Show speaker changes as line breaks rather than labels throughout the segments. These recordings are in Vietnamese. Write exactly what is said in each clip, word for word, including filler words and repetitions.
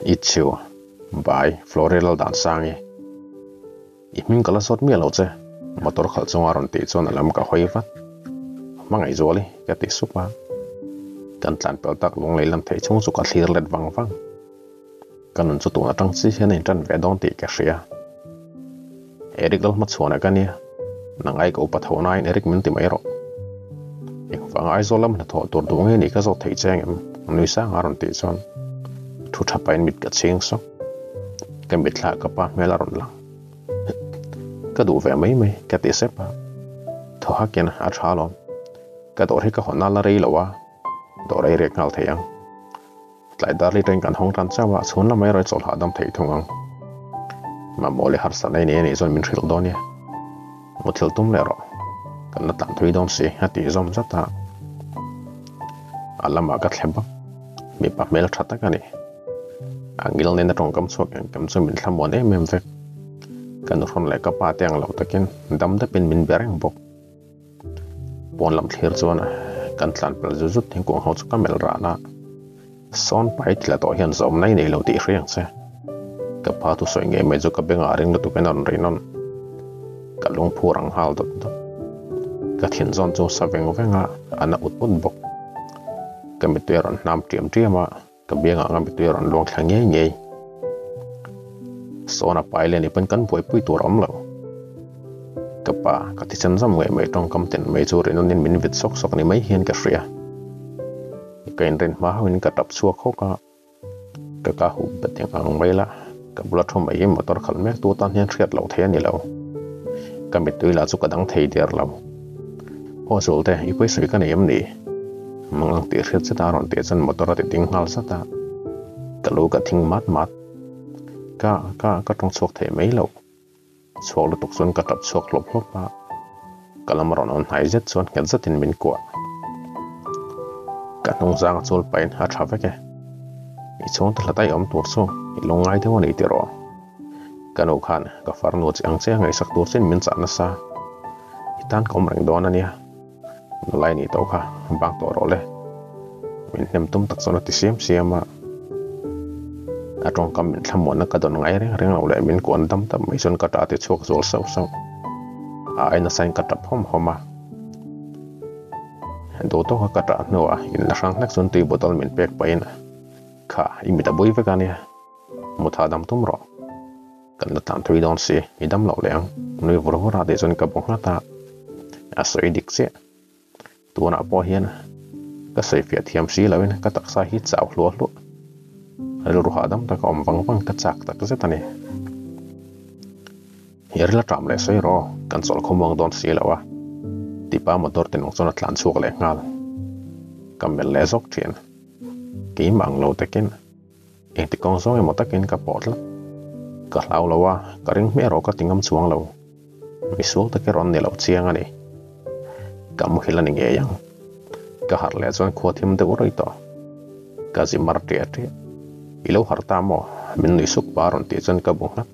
ichiu bai floral dan sangi imin kala sot mi lo che motor khal chunga ron ti chon alam ka hoi vat mangai zoli ka ti supa kan tlan pel tak lung leilam thei chung chu ka thlir let wang wang kanun chu tu na tang chi hian in tan ve dong ti ka hria erik lal ma chhuana ka nia nangai ko pathona in erik min ti mai ro ik wang ai zolam na tho tur du nge ni ka zo thei cheng em nui sa ngaron ti chon thu thapain mit ka ching so ka mit thla ka pa mela ron lang ka du ve mai mai ka ti se pa tho ha ken a thalom ka dor he ka hona la rei lawa dor rei rek ngal theyang tlai dar li teng kan hong ran chawa chhun la mai roi chol hadam thei thungang ma mole har sa nei ne ni zon min thil donia mo thil tum le ro kan na tan thui don si ha ti zom zata alama ka thleba mi pa mel thata ka ni angil ne na tong kam chok kam chu min thlam mon em em vek kan ron le ka pa teng lo takin dam da pin min bereng bok pon lam thlir chuan kan tlan pel zu zut thing ko ho chu ka mel ra na son pai tla to hian zom nai nei lo ti hriang che ka pa tu soi nge me chu ka benga ring tu pen on rinon ka lung phurang hal dot dot ka thin zon chu sa veng venga ana ut pun bok ka mi te ron nam tiam tiama ka benga ngam te ron long thlang nge nge sona pai le ni pen kan poi pui tur om lo ka pa ka ti chan zam nge me tong kam ten me chu rinon nin min vit sok sok ni mai hian ka hria ka in ren ma hawin ka tap chuak ho ka ka ka hu beteng ang mai la ka bula thom ai motor khal mek tu tan hian thriat lo the ni lo ka mi tuila chu ka dang thei der lo ho sul te i poi sui ka nei am ni mangang ti hriat cha ron te chan motor ati ting hal sa ta ka lu ka thing mat mat ka ka ka tong chok the mai lo chok lu tuk chon ka tap chok lop lop pa kalam ron on hai jet chon kan zatin min kwa ka nong zang chol pain ha thave ke i chon ta latai om tur so i longai the woni ti ro kanu khan ka farnu chang che ngai sak tur chen min cha na sa itan kom reng don ania lai ni to kha bang to ro le min nem tum tak chon ti siam siama atong kam min thlamon na ka don ngai reng reng lo le min kon dam tam mai chon ka ta te chok zol sau sau a ai na sain ka tap hom homa do to ka ta no a in la sang nak chon ti botol min pek pain kha imi ta boi ve ka nia mu tha dam tum ro kan na tan thui don si i dam lo leng nui vor vor ade chon ka bong ta a soi dik che tu na po hian ka sei fia thiam si lawin ka tak sa hi chaw hlo hlo ru ru ha dam ta ka om wang wang ka chak tak ze ta ni hier la tram le sei ro kan chol khomong don si lawa ti pa motor ten ong chon atlan chuk le ngal kam mel le zok thien ki mang lo takin e ti kong so e motakin ka potla ka lau lawa ka ring me ro ka tingam chuang lo mi sul ta ke ron ne lo chiang ani kam hilan nge yang ka har le chon khothim de uroi to ka ji mar te te ilo har ta mo min ni suk paron ti chon ka bu na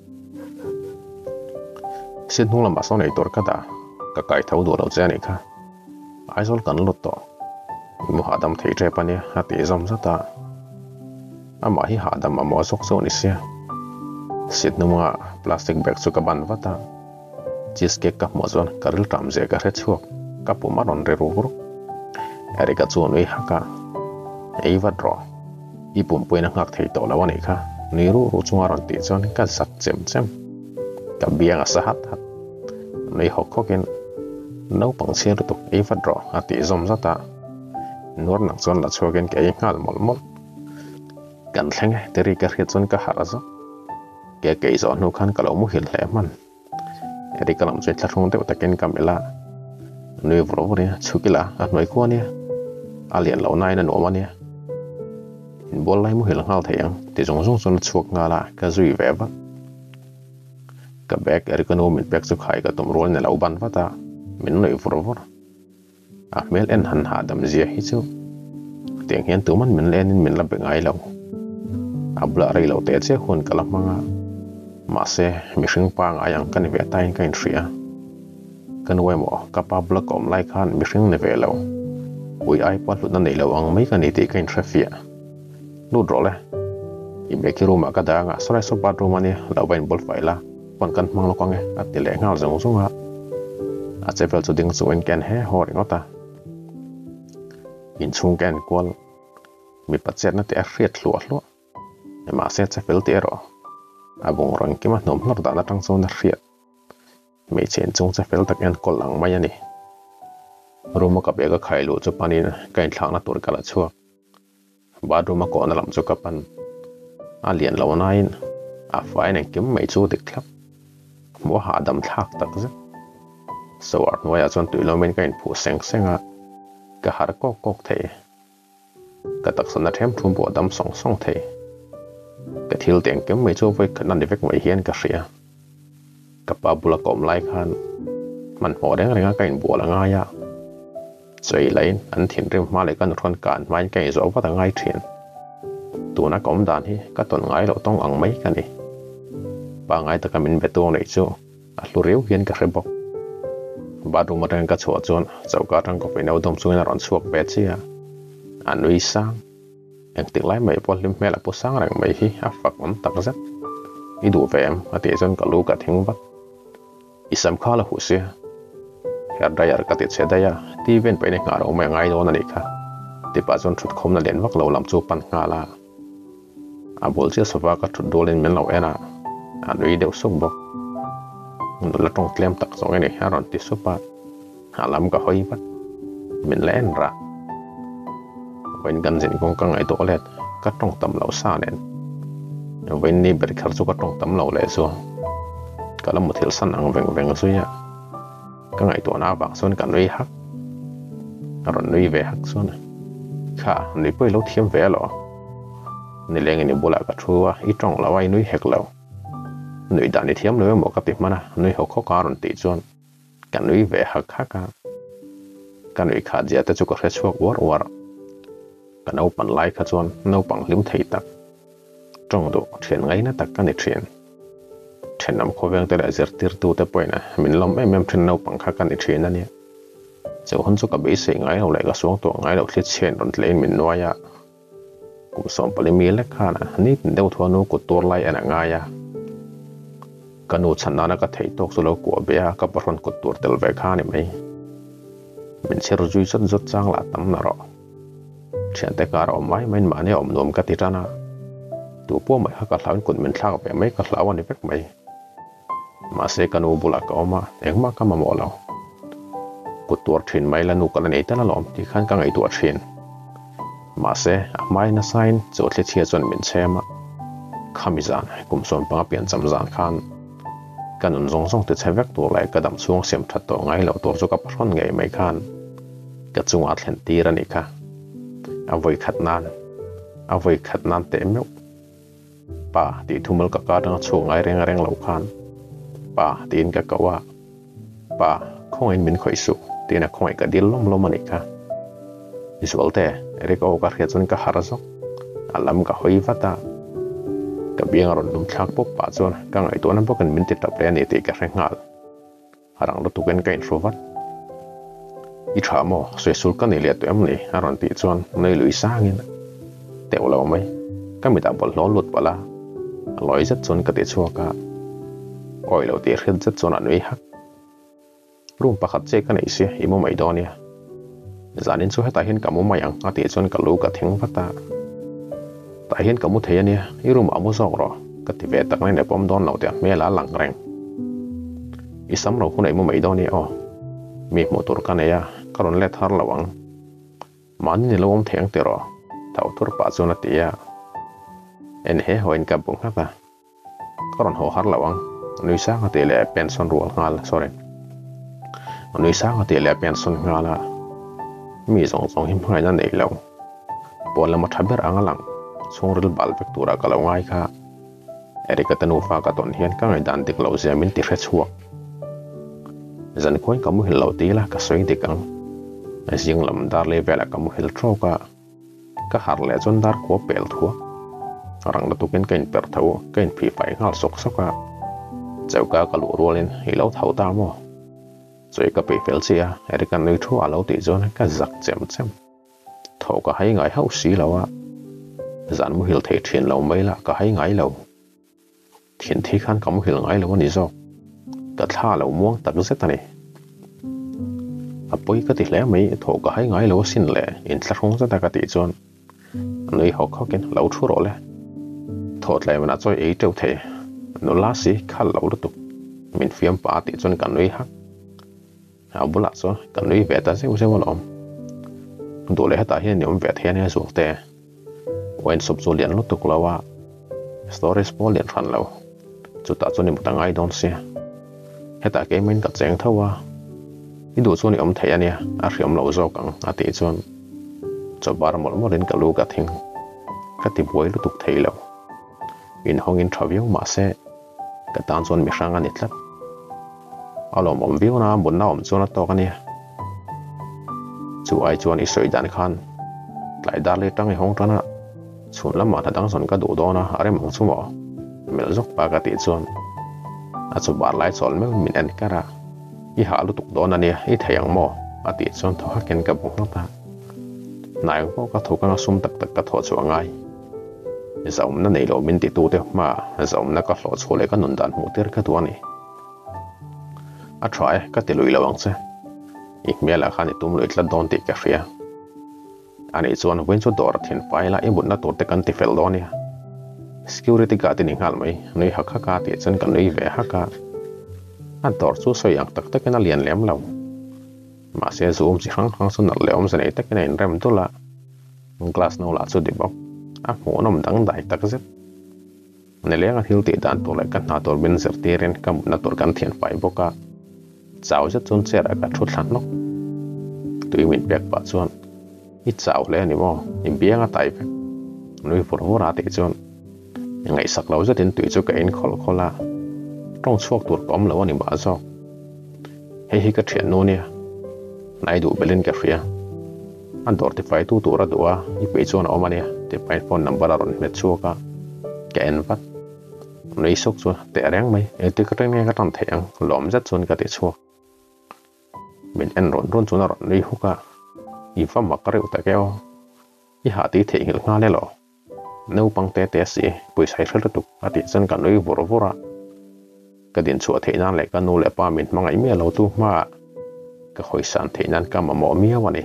sin hung lam ba so nei tor ka da ka kai thau do lo che ni kha ai zol kan lo to mu hadam thei tre pa ne ha ti zom za ta ama hi hadam ma mo sok so ni sia sit nu ma plastic bag chu ka ban wa ta cheese cake ka mo zon karil tam je ka re chuak ka pu ma ron re ru ru ari ka chu noi ha ka ei va dro i pum pui na ngak thei to la wa ni kha ni ru ru chu ron ti chon ka sat chem chem ka biang a sa hat hat nei hok khokin no pang chen ru tuk ei va dro ati zom za ta nor nak chon la chogen ke ngal mol mol kan thleng teri ka khit chon ka harazo ke ke zo nu khan ka lo mu hil hle man eri kalam choi thlung te taken kamela nui vro vre chukila a noi ko ania alian lo nai na no mania in bol lai mu hil ngal theyang ti jong jong chon chuk ngala ka zui ve ba ka bek eri kanu min pek chu khai ka tum rol ne lo ban wa ta min noi vro vro a mel en han ha dam zia hi chu teng hian tu man min len min la bengai lo abla rei lo te che hun kala manga ma se mi hring pang ayang kan ve tai kan ria kan we mo ka pa bla kom lai khan mi hring ne ve lo ui ai pa lu na nei lo ang mai kan ni te kan trafia lu dro le ibe ki room ka da nga sore so bathroom ani lo bain bol faila pon kan mang lo kong e ati le ngal zong zong a a chepel chu ding chu en ken he ho ri ngota in chung ken kwal mi pachet na te a riat hlu hlu e ma se chepel te ro abong rong ki ma nom hlor da na tang chon na riat me chen chung chepel tak en kol lang mai ani room ka be ga khai lu chu panin kain thlang na tur kala chuak bathroom ko na lam chu ka pan a lian lo nain a fai nen kim mai chu dik thlap mo ha dam thak tak za so ar noya chon tu lo men kain phu seng senga ka har ko kok the ka tak san na them thum bo dam song song the ka thil teng kim mai chu voi khanan vek mai hian ka ria ka pa bula kom lai khan man ho deng renga kain bo la nga ya chei lain an thin rim ma le kan thon kan mai kai zo wa ta ngai thien tu na kom dan hi ka ton ngai lo tong ang mai ka ni pa ngai ta kamin betong nei chu a hlu reu hian ka rebok ba du ma tang ka chho chon chau ka tang ko pe no dom chuin ron chuak pe chia an ui sang ek tik lai mai pol lim mela pu sang rang mai hi a fak om tak zat i du vem a te chon ka lu ka thing wat isam khala hu se her dayar ka te che daya ti ven pe ne nga ro mai ngai do na ni kha ti pa chon thut khom na len wak lo lam chu pan nga la a bol che sofa ka thut dolin men lo ena an ui deu sok bok mun la tong tlem tak so ne ha ron ti sopa halam ka hoi bat min len ra wen gan jin kong kang ai to let ka tong tam lo sa nen wen ni ber khar chu ka tong tam lo le so kalam mu thil san ang veng veng su ya ka ngai to na bang son kan ri hak ron nui ve hak son kha ni poi lo thiam ve lo ni leng ni bola ka thua i tong la wai nui hek lo nui da ni thiam lo mo ka ti mana nui ho kho ka ron ti chon kan nui ve hak hak ka kan nui kha ja ta chu ka re chuak war war kan au pan lai kha chon no pang lim thei tak tong do thian ngai na tak ka ni thian thian nam kho veng te la zer tir tu te poina min lom em em thian no pang kha ka ni thian ani chau hon chu ka be se ngai ho lai ka suang to ngai lo thli chen ron tlein min noya kum som pali mi le khana ni deu thwa no ko tor lai ana nga ya kanu channa na ka thei tok su lo ko be a ka paron ko tor tel ve kha ni mai min cher jui chat zot chang la tam na ro thian te ka ro mai main ma ne om nom ka ti tana tu po mai ha ka hlawn kun min thla be mai ka hlawan ni vek mai ma se kanu bula ka oma engma ka ma mo lo ko tor thin mai la nu ka nei ta la lom ti khan ka ngai tu thin ma se a mai na sign zo tle thia chon min chema khamizan kum som pa pian cham zan khan kanun zong zong te chevek tu lai ka dam chuang sem that to ngai lo tor chu ka paron ngai mai khan ka chunga thlen ti ra ni kha a voi khat nan a voi khat nan te meu pa ti thumul ka ka dang chu ngai reng reng lo khan pa tin ka ka wa pa khong in min khoi su tina khoi ka dil lom lom ani kha isualte erek o ka khechon ka harazok alam ka hoi vata ka biang ron dum thak pop pa chon ka ngai to na bokan min ti tap le ani ti ka rengal harang lo tuken ka in rovat i thamo soi sul ka ni le to am ni aron ti chon nei lui sangin te lo mai ka mi ta bol lo lut pala loi zat chon ka te chuaka oi lo ti khel zat chon anui hak room pakhat che ka nei se imo mai donia zanin chu heta hin kamu mayang ati chon ka lu ka theng vata ta hin kamu thei ania i room amu sok ro ka ti ve tak nei ne pom don lo te me la lang reng i sam ro hunai mo mai doni o mi motor ka ne ya karon le thar lawang man ni lom theng te ro thau tur pa chona ti ya en he hoin ka bung ha ta karon ho har lawang nui sa ka te le pension rual ngal sorry nui sa ka te le pension ngala mi zong zong him ngai na nei lo bola ma thaber angalang songril bal pek tura ka lo ngai kha erika tanu fa ka ton hian ka ngai dan dik lo jamin ti hre chuak zan koin kamu hil lo ti la ka soi dikang asing lam dar le vela kamu hil tro ka ka har le chon dar ko pel thua rang la tuken kain per thau kain phi pai ngal sok soka chau ka ka lu rolin hi lo thau ta mo choi ka pe fel sia erika nei thu alo ti zon ka zak chem chem tho ka hai ngai hau si lawa zan mu hil thei thin lo mai la ka hai ngai lo thin thi khan kam hil ngai lo ni zo ka tha lo muang tak zet ani apoi ka ti hle mai tho ka hai ngai lo sin le in thla rong zata ka ti chon noi ho kho ken lo thu ro le thot lai mana choi ei teu the no la si khal lo lu tu min fiam pa ti chon kan noi hak a bula so kan noi ve ta se u se walom do le hata hian niom ve the ne zu te wen sub zo lian lu tu klawa stories pol lian phan lo chu ta chon ni mutangai don se heta ke min ka cheng thawa i du chon ni om thei ania a riam lo zo kang a ti chon cho bar mol mo ren ka lu ka thing ka ti boi lu tuk thei lo in hong in thaviu ma se ka tan chon mi hrang ani tlat alom om viu na mun na om chon to ka ni chu ai chon i soi dan khan lai dar le tang i hong tana chun lam ma dang son ka du do na are mang chu mo mel zok pa ka ti chon a chu bar lai chol me min en kara i ha lu tuk do na ni i theyang mo a ti chon tho ha ken ka bu ta nai ko ka thu ka sum tak tak ka tho chu ngai zaum na nei lo min ti tu te ma zaum na ka hlo chole ka nun dan mu ter ka tu ani a try ka ti lui lawang che ik mela khan tum lui tla don ti ka ria ani chuan wen chu dor thin pai la i bun na tur te kan ti fel do ni security ka ti ning hal mai nei ha kha ka ti chen kan nei ve ha ka an tor chu so yang tak tak na lian lem lo ma se zoom chi hang hang sun na leom sa nei tak na in rem tu la glass no la chu di bok a mo nom dang dai tak zet ne le nga thil ti dan to le kan na tor bin zer ti ren kam na tor kan thian pai boka chau zet chun cher a ka thu thlan nok tui min pek pa chuan i chau le ni mo im bianga tai pe nui por ho ra ti chuan ngai sak lo zet in tui chu ka in khol khola tong chuak tur kom lo ani ba zo hei hi ka thian no nia nai du belin ka ria an dor ti fai tu tu ra duwa i pe chuan o mania ti pai phone number aron met chuaka ka en vat nei sok chu te reng mai e ti ka teng ka tan theng lom zat chun ka ti chuak min en ron ron chuna ron nei huka i fa ma ka reu ta keo i ha ti thei ngil nga le lo neu pang te te si pui sai thel tu ati chan ka noi vor vora ka din chu thei nan le ka nu le pa min mangai mi lo tu ma ka khoi san thei nan ka ma mo mi awani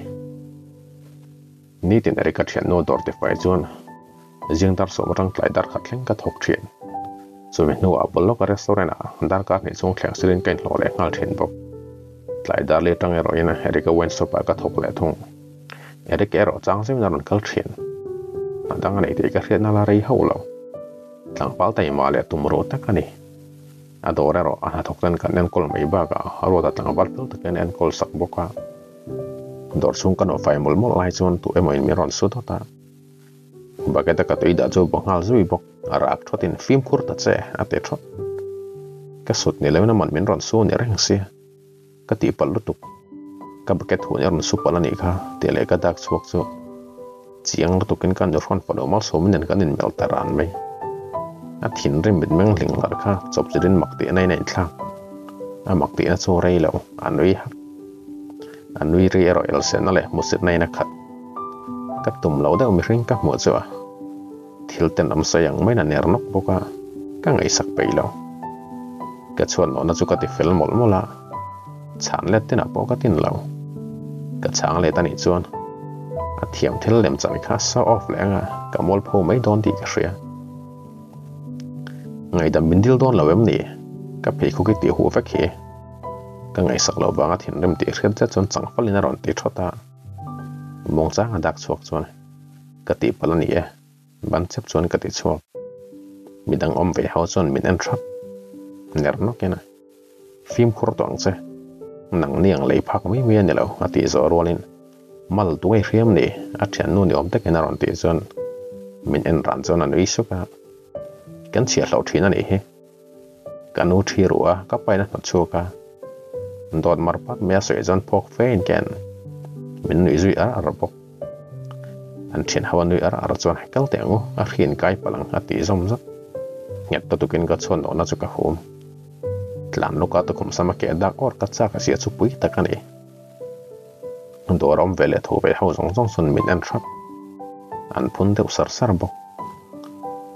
ni tin eri ka thian no dor te fai chuan jing dar so rang tlai dar khat thleng ka thok thian so me no a bol ka restaurant a dar ka ni chung thlang silin kain lo le ngal thin bok tlai dar le tang ero ina eri ka wen so pa ka thok le thung eri ke ro chang sim na ron kal thian andang nei te ka riat na la rei ho lo tlang pal tai ma le tum ro ta ka ni adore ro a thok tan kan en kol mai ba ka ro ta tlang bal pel ta kan en kol sak boka dor chung kan o fai mol mol lai chon tu emo in mi ron su ta ba ka ta ka toi da jo bongal zui bok arak thotin film khur ta che ate thot ka sut ni lena man min ron su ni reng si ka ti pal lutuk ka buket hu ni ron su pala ni kha te le ka dak chuak chu chiang lutukin kan jo ron palo mal so min kan in mel taran mai a thin rim bit meng ling lar kha chop chirin makti nei nei thla a makti na chu rei lo anui ha anui ri ero el sen ale musit nei na khat ka tum lo da mi ring ka mo chu thil ten am sayang mai na ner nok boka ka ngai sak pe lo ka chuan no na chu ka ti fel mol mola chan le te na po ka tin lo ka chang le tani chuan a thiam thil lem chami kha sa off le nga ka mol pho mai don ti ka ria ngai da mindil don lo em ni ka pe khu ki ti hu fa khe ka ngai sak lo ba nga thin rem ti khret cha chon chang falina ron ti thota mong cha nga dak chuak chuan ka ti palani e ban chep chuan ka ti chuak midang om ve ho chuan min en thap ner no kena film khur tong che nang niang lei phak mi mi ani lo ati zo rolin mal tuai riam ni a thian nu ni om te kena ron ti chuan min en ran chuan an ri suka kan chia hlo thina ni he kanu thi ruwa ka paina na chuka dot mar pat me se jon phok fein ken min ni zui ar ar bok an thian hawan ni ar ar chuan kal te ngu a khin kai palang ati zom zat nget to tukin ka chon ona chu ka hum tlan lo ka to khum sama ke dak or ka cha ka sia chu pui takani dorom vele tho ve ho zong zong sun min an thap an phun de sar sar bok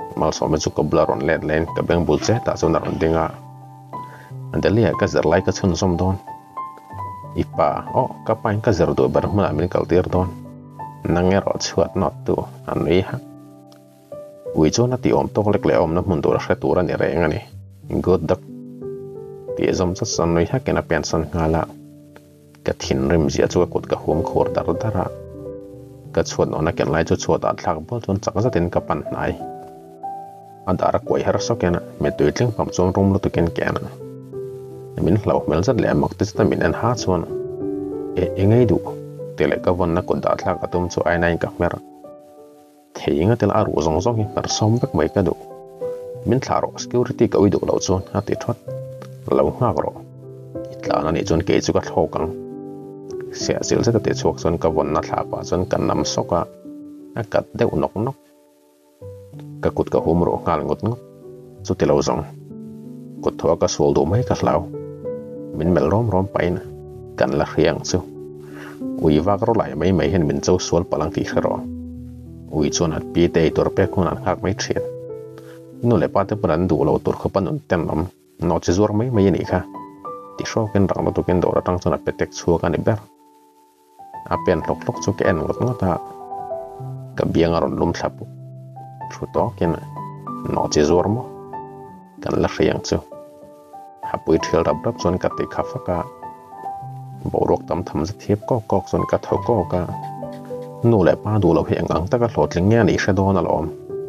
mal so me chu ka blaron let len ka beng bul che ta chu na ron dinga andalia ka zer lai ka chun som don ipa o ka pain ka zer do bar hma min kal tir don nange ro chuat not tu an ri ha ui chu na ti om tok lek le om na mun dur hre tur ani re ngani god dak ti zom cha san noi ha kena pension ngala ka thin rim zia chu kut ka hum khor dar dara ka chuan ona ken lai chu chuat a thlak bol chon chak za tin ka pan nai adara koi har so kena me tu tling pam chon rum lu tu ken kena min hlau mel zat le mak tis ta min an ha chuan e engei du tele ka von na kun da thlak atum chu ai nai ka mer theinga tel a ru zong zong hi par som bek mai ka du min thlaro security ka ui du lo chon ha ti thot lo nga ro itla na ni chon ke chu ka thokang sia sil se te chuak chon ka von na thla pa chon kan nam soka a kat deuh nok nok ka kut ka hum ro ngal ngot ngot chu te lo zong kut tho ka sol du mai ka hlau min mel rom rom paina kan la riang chu ui vak ro lai mai mai hen min chu sol palang ti khero ui chon at pi te tor pe khun an khak mai thriat nu le pa te pran du lo tur kho panun tem nam no che zor mai mai ni kha ti sho ken rang lo tu ken do ra tang chon a petek chu ka ni ber a pen lok lok chu ke en ngot ngota ka biang aron lum thlapu thu to ken no che zor mo kan la riang chu hapui thil rap rap chon ka te kha fa ka borok tam tham za thiep ko kok chon ka tho ko ka nu le pa du lo heng ang ta ka hlot ling nge ni hre don alom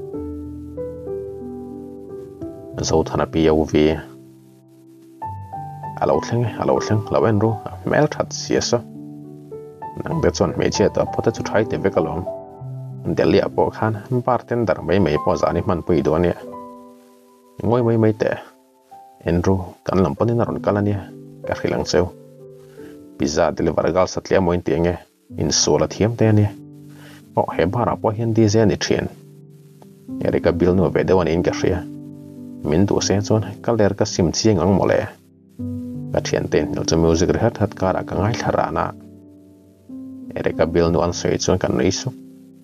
zo thana pi yo vi alo thleng alo thleng lo en ru mel that sia so nang be chon me che ta phota chu thai te ve ka lom delia po khan barten dar mai mai po zani man pui do ne ngoi mai mai te enru kan lam panin ron kalania ka khilang cheu pizza deliver gal satlia moin tienge in sola thiam te ne o he bara po hian di ze ni thien erika bil no ve dewan in ka ria min du se chon kaler ka sim chiang ang mole ka thien ten nil chu music rehat hat kara ka ngai tharana erika bil no an sei chon kan nei su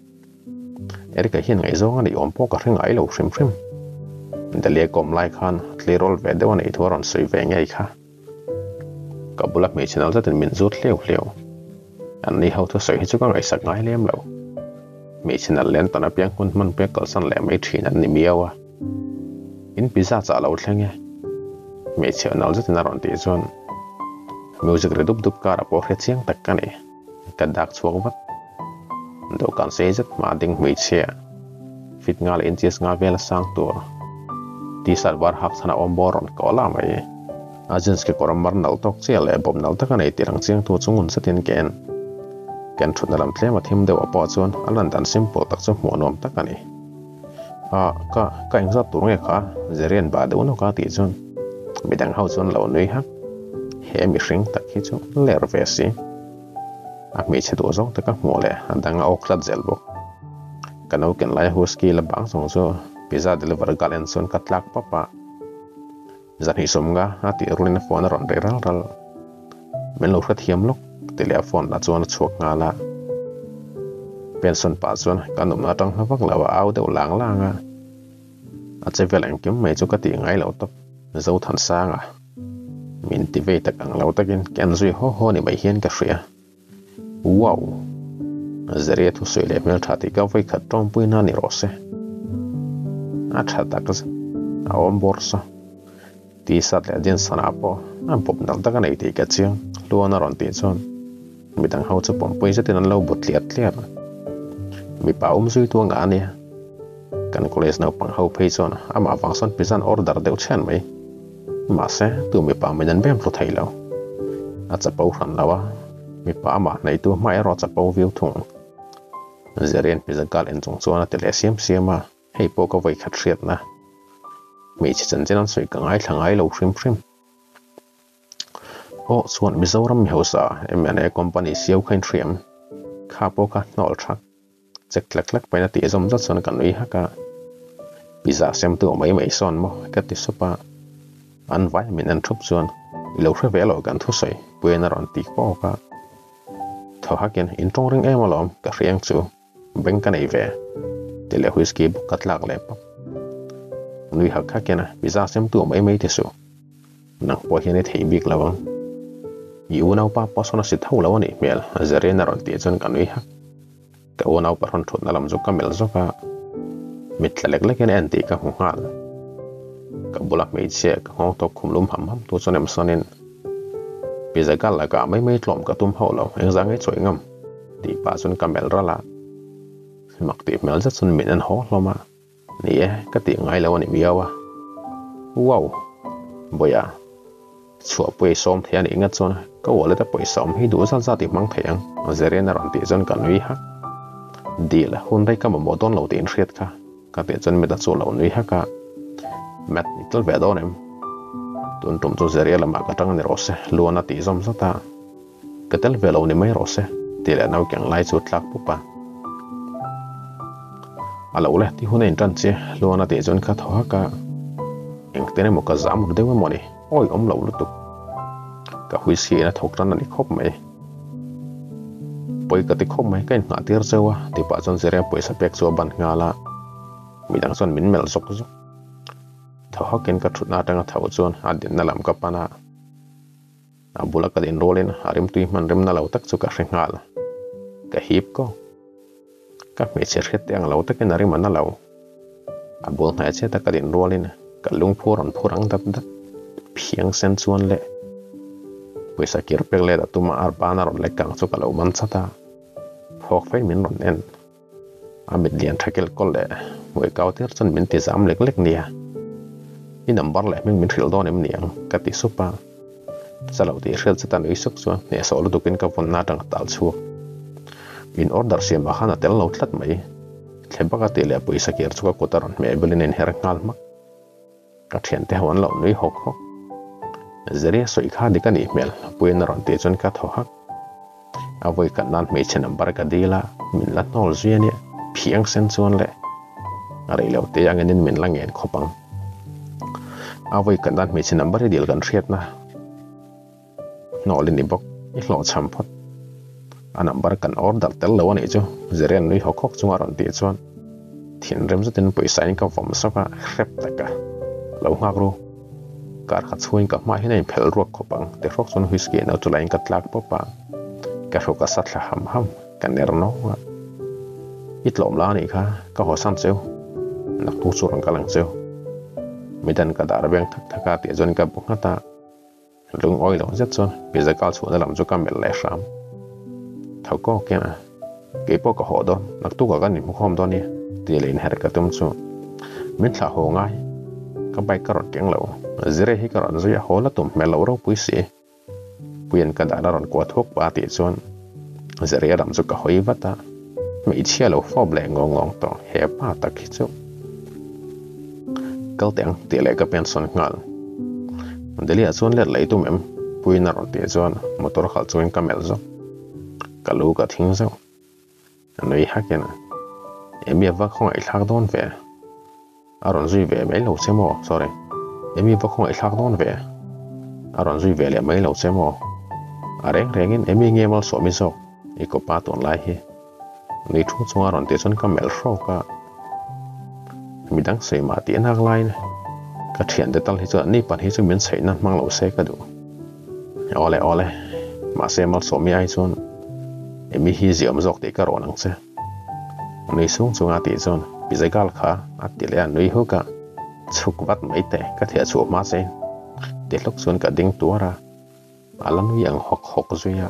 erika hian ngai zo ngani om po ka ring ai lo hrim hrim dalia kom lai khan tlerol ve dewan ei thoron sei ve ngai kha kabulak me channel ta min zut hleu hleu an ni how to sei chu ka ngai sak ngai lem lo me channel len tana piang kun man pe kal san le mai thin an ni miawa in pizza cha lo thlenge me channel ta na ron ti zon music redup dup kara po hre chiang tak ka ni ka dak chuak wat do kan sei zat ma ding me che fit ngal in ches nga vel sang tur ti sar war hak thana om boron ko la mai agents ke koram mar nal tok che le bom nal ta ka nei tirang chiang tu chungun satin ken ken thun lam tle ma thim dewa po chon alan dan simple tak chu mo nom ta ka ni a ka ka ing za tur nge kha zerian ba de no ka ti chon midang hau chon lo nei hak he mi hring tak hi chu ler ve si a mi che do zong ta ka mo le andang a oklat zel bo kanau ken lai hu ski la bang song so pizza deliver galen son katlak papa zan hi somga ati rulin phone ron re ral ral men lo khat hiam lok telephone la chon chok ngala pension pa chon kanum na tang hawak lawa au de lang langa a che veleng kim mai chu ka ti ngai lo tok zo than sanga min ti ve tak ang lo takin ken zui ho ho ni mai hian ka hria wow zariya thu soi le mel thati ka vai khat tom pui na ni ro se a tha tak a om borsa ti sat le din sana po am pop dal ta ka nei ti ka chiang lu na ron ti chon mi dang hau chu pom pui se tin an lo but liat liat mi pa um sui tu nga ni kan college na pang hau phei chon ama function pisan order deu chen mai ma se tu mi pa men bem lo thai lo a cha pau ran lawa mi pa ma nei tu mai ro cha pau view thung zeren pizakal en chong chona tele siam siama hei po ka vai khat riat na mi chi chan chen an soi ka ngai thlangai lo hrim hrim o chuan mizoram mi hosa M and A company siau khain thriam kha po ka nol thak chek lek lek paina ti zom zat son kan ui haka pizza sem tu mai mai son mo ka ti sopa an vai min an thup chuan lo hre velo kan thu soi puena ron ti po ka tho hakin in tong ring em alom ka riang chu beng ka nei ve tele whisky bu katlak le pa nuôi hắc khác kia nè bị ra xem tua mấy mấy thế số nặng bỏ hiện thấy việc là vâng yêu nào pa pa sona sit thâu lâu này mel zare na ron ti chon kan nuôi hắc cái ô nào pa ron thốt na làm giúp cái mel giúp cái mít là lek lek en ti ka hu hal ka bulak mấy xe ka hong to khum lum ham ham to chon em sonin bây giờ cái là cả mấy mấy lom ka tum hậu lâu anh giang ấy choi ngam ti pa chon ka mel ra la mặc tiệp mel rất xuân miền ăn hó lo mà nè cái tiếng ai lâu này miêu à wow bây giờ chùa bơi xóm thế này ngắt chôn có ở đây ta bơi xóm hay đủ ra ra tiệp mang thèn ở dưới đây là đoạn tiệp chôn cả núi hắc đi là hôm nay các bạn mua đón lẩu tiền riết cả các tiệp chôn mình đã chôn lẩu núi hắc cả mẹ tôi về đó này tuần trồng cho dưới đây là mà cái trăng này rồi luôn là tiệp xóm rất ta cái tên về lẩu này mấy rồi thì là nào chẳng lại chuột lạc bút ba à lẩu này thì hôm nay trăn chứ luôn là tiệp chôn khá thỏa cả những cái này một cái giảm một đêm với mọi người ôi ông lẩu lục tục cả huy sĩ nó thuộc ra là đi khóc mày bởi cái tí khóc mày cái ngã tiệt sâu à thì bà chọn sẽ bởi sắp bẹc xua bàn ngã là mình đang chọn mình mèo dốc dốc thảo học kiến cái chút nào đang thảo chọn à điện là làm cái pana à bù la cái điện roll lên à rim tuy mình rim là lẩu tắc cho cả sinh ngã là cái hiệp có các mấy chiếc khét tiếng lẩu tắc cái nào rim mình là lẩu à bù này chết ta cái điện roll lên cái lung phô rắn phô răng đập đập phiền sen chuan lệ bây giờ kia bèc lệ đã tụm ar ban rồi lại càng số cái lẩu man sát ta học phải mình rồi nên à mình liền thay cái con lệ với cao tiết chân mình thì giảm lệch lệch nia đi nằm bắt lại mình mình hiểu đó nem niang cái tí số ba sau lẩu thì rất sẽ tan ý sức chuan nè số lúc tụi cái phần na đang tạo chua in order xem mà hắn là tel lẩu thắt mấy thêm bác cái tỷ lệ bây giờ kia số cái cột rồi mẹ bên nên herang ngal mắc các thiện thế hoàn lẩu núi học học dưới soi khá đi cái này mel bùi nở tiền chân cá thọ hắc à với cái nan mấy chân nằm cái đi là mình lát nol duyên nè phiền sen chuan lệ à đây là tiền anh nên mình là nghẹn khó bằng à với cái nan mấy chân nằm cái đi gần riết na nol lên đi bốc ít lọ chăm phật à nằm cái cần order tel lâu này chứ dưới núi học học chung ở tiền chuan thiện rem rất tin bùi sai cái phẩm sao cả khép tất cả lâu ngạc rồi cả khát xuôi cả mai này phèo ruột khó bằng để ruột xuân whisky nào cho lại cắt lạc bóp ba cả ruột cả sắt là hầm hầm cả nero nó ít lỏm lá này cả cả họ san sêu nặc tu suran cả lăng sêu mình cả đã bèn thắc thắc cả tiền dân cả bụng hết ta lưng oi lỏng rất xuân bây giờ cao xuống để làm cho cả mệt lẻ sám thảo có kia nè cái bó cả họ đó nặc tu cả cái niệm không đó nè tiền lên hết cả tôm số mình thả hồ ngay các bài cắt tiếng lẩu dưới đây cái rọn dưới hồ là tụm mẹ lẩu đâu quý sĩ quyền cái đã rọn qua thuốc ba tỷ xuân dưới đây làm cho cả hơi vắt ta mấy chia lẩu phô lệ ngon ngon to hẹp ba ta kí chú câu tiếng tỷ lệ cái bên xuân ngal để liệt xuân liệt lấy tụm em quyền là rọn tỷ xuân một tổ khảo xuân cái mẹ rồi cả lũ cả thính rồi nơi hát kia nè em biết vắt không ai khác đón về à rồi duy về mấy lẩu xe mò sorry em biết vắt không ai khác đón về à rồi duy về lại mấy lẩu xe mò à rèn rèn em biết nghe mal số mi số ý có ba tuần lại hi người thu xuống à rồi tiền xuân cầm mèo sâu cả mình đang xây mà tiền hắc lại này cái chuyện để tao thấy cho anh bạn thấy cho mình xây năn mang lẩu xe cái đủ ô lê ô lê mà xe mal số mi ai xuân em biết hi diệm dọc để cái rồi năng xe người xuống xuống à tiền xuân bây giờ gal khá à tỷ lệ nuôi hút cả chục vắt mấy tệ có thể chụp má sen để lúc xuân cả đinh tua ra à lần nuôi ăn học học duy à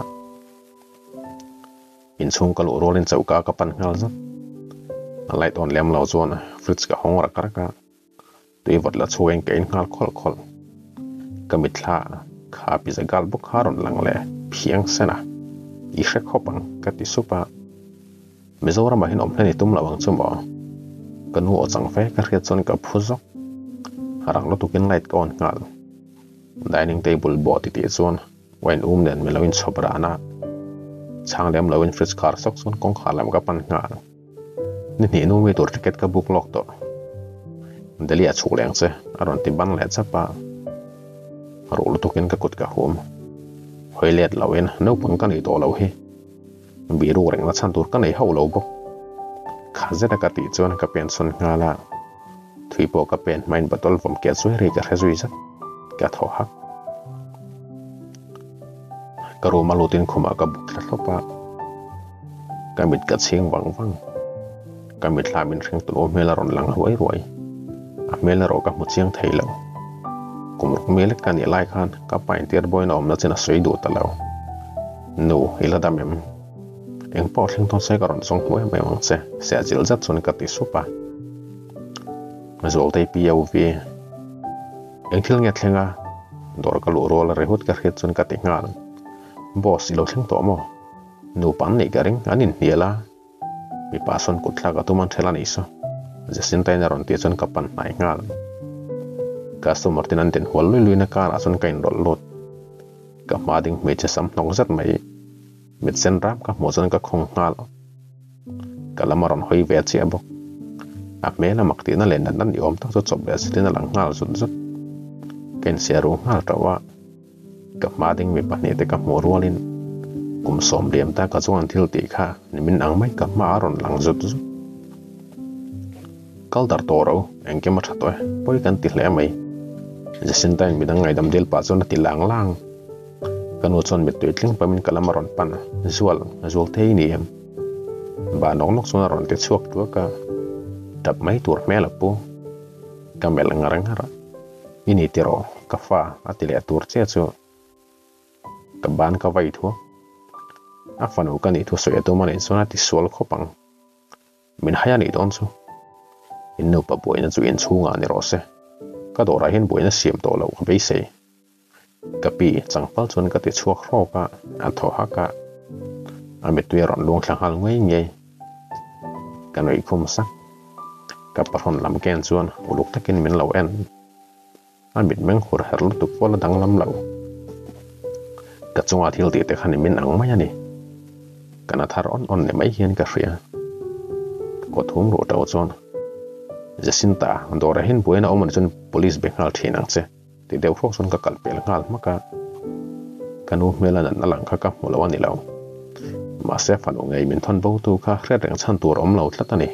in xuống cái lỗ lên chậu cá cái pan ngal rất à lại toàn lem lâu xuân fruits cả hong ra cả cả tuy vật là xuôi cái ngal khol khol cái mít la khá bây giờ gal bốc khá rồi lăng lệ phiền sen à ý sẽ khó bằng cái tí súp à bây giờ ra mà hiện ông này tum là bằng chum bỏ cái nụ chẳng phải cái hiện son cái phun dốc harang lo tukin light con ngal dining table bo ti ti chuan wain um nen me loin sobrana chang lem loin fridge car sok son kong khalam ka pan ngal ni ni no me tur ticket ka book lock to deli a chu leng se aron ti ban le chapa ro lo tukin ka kut ka hom hoilet loin no pun ka ni to lo hi bi ru reng na chan tur ka nei ho lo bo khaze da ka ti chuan ka pension ngala thui po ka pen main botol vom ke zui ri ka rezui zat ka tho hak ka ro malutin khuma ka buk thla thlopa ka mit ka ching wang wang ka mit hlamin thing tu o mela ron lang huai ruai a mela ro ka mu chiang theilo kum ru mele kan i lai khan ka pain tiar boy na om na china soi du ta lo no ila da mem eng po thing ton sai ka ron song huai mai wang che se jil zat chun ka ti supa mazol tai pi au vi eng thil nge thlenga dor ka lo ro la re hut ka khet chun ka ti ngal boss ilo thing to mo nu pan nei garing anin hiela mi pason kutla ka tuman thela nei so jasin tai na ron ti chon ka pan nai ngal customer tinan ten hol lui lui na kar ason kain rol lot ka mading me che sam nong zat mai mit sen rap ka mo chon ka khong ngal kalamaron hoi ve che abok a me na makti na len nan ni om ta so chob le sitin lang ngal zut zut ken seru ngal tawa ka mading me pa ne te ka mo rolin kum som liam ta ka chuan thil ti kha nimin ang mai ka ma ron lang zut zut kal dar toro engke ma thatoi poi kan ti hle mai jasin tai mi dang ngai dam del pa chon ti lang lang kanu chon mit tu tling pamin kalamaron pan zual zual thei ni em ba nok nok chon ron te chuak tu ka tap mai tur mela pu kamel ngarang ngara ini tiro ka fa atile tur che chu ka ban ka vai thu a fanu ka ni thu so eto man sona ti sol khopang min haya ni don chu inno pa boina chu in chunga ni rose ka dora hin boina siam to lo be se ka pi changpal chon ka ti chuak ro ka a tho ha ka a me tu ron long thlang hal ngei ngei ka noi khum sak ka parhon lam ken chuan uluk takin min lo en a mit meng khur her lu tu pol dang lam lo ka chunga thil ti te khani min ang mai ani kana thar on on ne mai hian ka hria ko thum ro taw chon jasinta dora hin buena omon chon police bengal thinang che ti deu phok chon ka kalpel ngal maka kanu mela nan alang kha ka mulawa ni lo ma se fanu ngei min thon bo tu kha hre reng chan tur om lo tlatani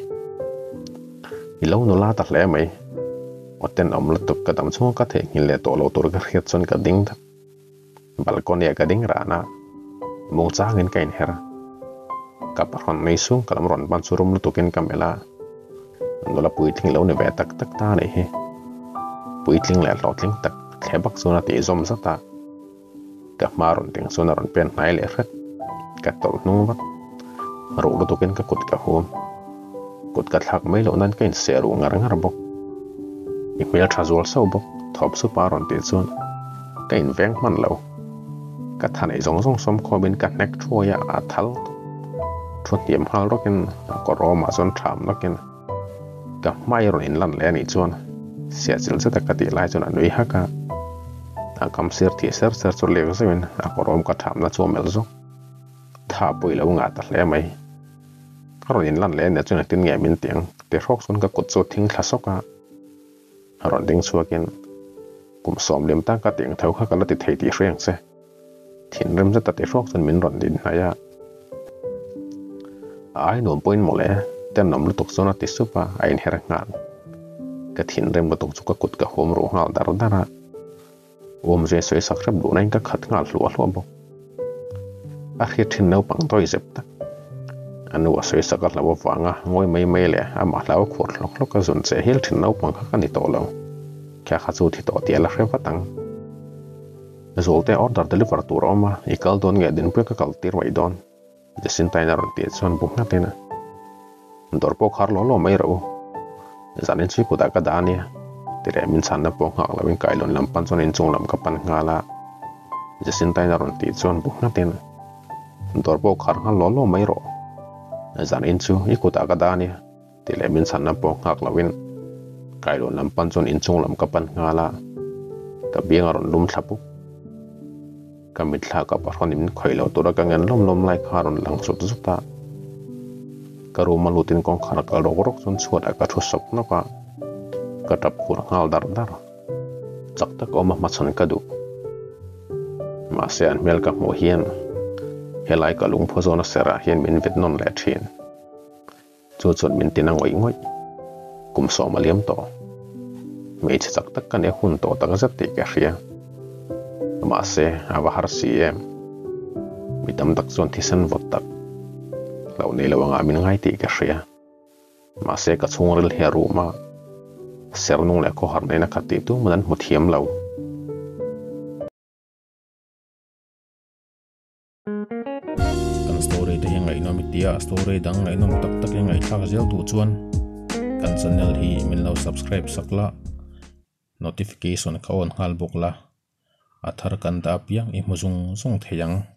ilo no la ta hle mai oten om la tuk ka dam chu ka the ngil le to lo tur ka khiat chon ka ding da balkon ya ka ding rana mo cha ngin kain hera ka parhon nei sung kalam ron ban churum lu tukin kamela ngola pui thing lo ne ve tak tak ta nei he pui thing le lo thing tak thebak sona ti zom sata ka maron ting sona ron pen nai le khat ka tol nu wat ro lu tukin ka kut ka hom kut ka thak mai lo nan kain seru ngar ngar bok email thazol so bok thop su paron ti chun kain veng man lo ka thanai zong zong som khomin ka nek thoya a thal thot tiam hal rokin ko ro ma son tham lokin ka mai ron in lan le ni chuan sia chil cha ta ti lai chon anui ha ka a kam ser thi ser ser chur le semin a ko rom ka tham na chu mel zo tha poi lo nga ta hle mai ron in lan le ne chun tin nge min tiang te rok son ka kut chu thing thla soka ron ding chuakin kum som lem ta ka tiang thau kha ka la ti thei ti hreng se thin rem za ta te rok chun min ron din haya ai nom point mole ten nom lu tok sona ti supa ain her ngal ka thin rem lu tok chu ka kut ka hom ro ngal dar dara om je soi sak rab du nain ka khat ngal hlu hlu bo a khi thin no pang toi zep ta anu wa soi sak la wa wanga ngoi mai mai le a ma la khur lok lok ka zun che hil thin no pang ka ni to lo kya kha chu thi to ti la hre patang zolte order deliver tu roma ikal don nge din pe ka kal tir wai don jasin tai na ron ti chon buk na tena dor po khar lo lo mai ro zanin chi ku da ka da ni tire min chan na po ngak lawin kai lon lam pan chon in chung lam ka pan ngala jasin tai na ron ti chon buk na tena dor po khar ngal lo lo mai ro zanin chu i ku da ka da ni tire min chan na po ngak lawin kai lon lam pan chon in chung lam ka pan ngala ka biang ron lum thapu kamit la ka parhon in khoilo tura ka ngan lom lom lai kharon lang sut zuta karu malutin kong khara ka rok rok chon chuat ka thu sok na ka ka tap khur ngal dar dar chak tak oma ma chon ka du ma se an mel ka mo hian helai ka lung phozona sera hian min vet non le thin chu chon min tinang oi ngoi kum so maliam to mấy chỉ chắc tất cả những hun tổ tất cả rất tiếc cái gì mà sẽ ava har si em mi tam tak chuan thi san vot tak lo nei lo anga min ngai ti ka hria ma se ka chung rel he ru ma ser nung le ko har nei na khati tu man mu thiam lo kan story te ngai no mi tia story dang ngai no tak tak ngai thak zel tu chuan kan channel hi min lo subscribe sakla notification ka on hal bok la athar kan ta piang i muzung sung theyang